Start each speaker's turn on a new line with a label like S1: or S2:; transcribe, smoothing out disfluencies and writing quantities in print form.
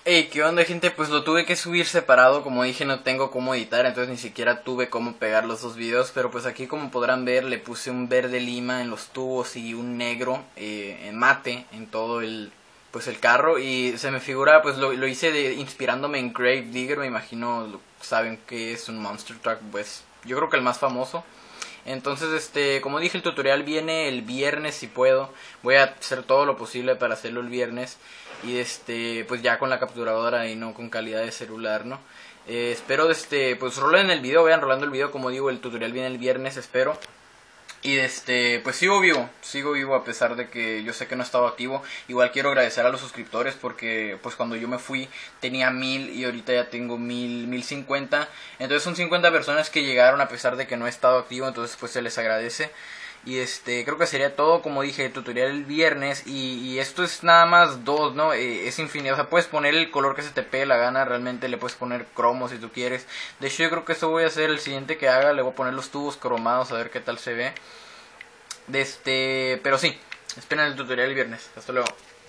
S1: Hey, ¿qué onda, gente? Pues lo tuve que subir separado, como dije no tengo cómo editar, entonces ni siquiera tuve cómo pegar los dos videos, pero pues aquí como podrán ver le puse un verde lima en los tubos y un negro en mate en todo el carro, y se me figura, pues lo hice inspirándome en Grave Digger. Me imagino saben que es un Monster Truck, pues yo creo que el más famoso. Entonces, como dije, el tutorial viene el viernes si puedo. Voy a hacer todo lo posible para hacerlo el viernes. Y pues ya con la capturadora y no con calidad de celular, ¿no? Espero, pues rolen el video, vayan rolando el video. Como digo, el tutorial viene el viernes, espero. Y pues sigo vivo a pesar de que yo sé que no estaba activo. Igual quiero agradecer a los suscriptores porque pues cuando yo me fui tenía 1000 y ahorita ya tengo 1050. Entonces son 50 personas que llegaron a pesar de que no he estado activo, entonces pues se les agradece. Y creo que sería todo. Como dije, el tutorial el viernes y esto es nada más dos, ¿no? Es infinito, o sea, puedes poner el color que se te pegue la gana, realmente le puedes poner cromo si tú quieres. De hecho yo creo que eso voy a hacer el siguiente que haga, le voy a poner los tubos cromados a ver qué tal se ve. Pero sí, esperen el tutorial el viernes. Hasta luego.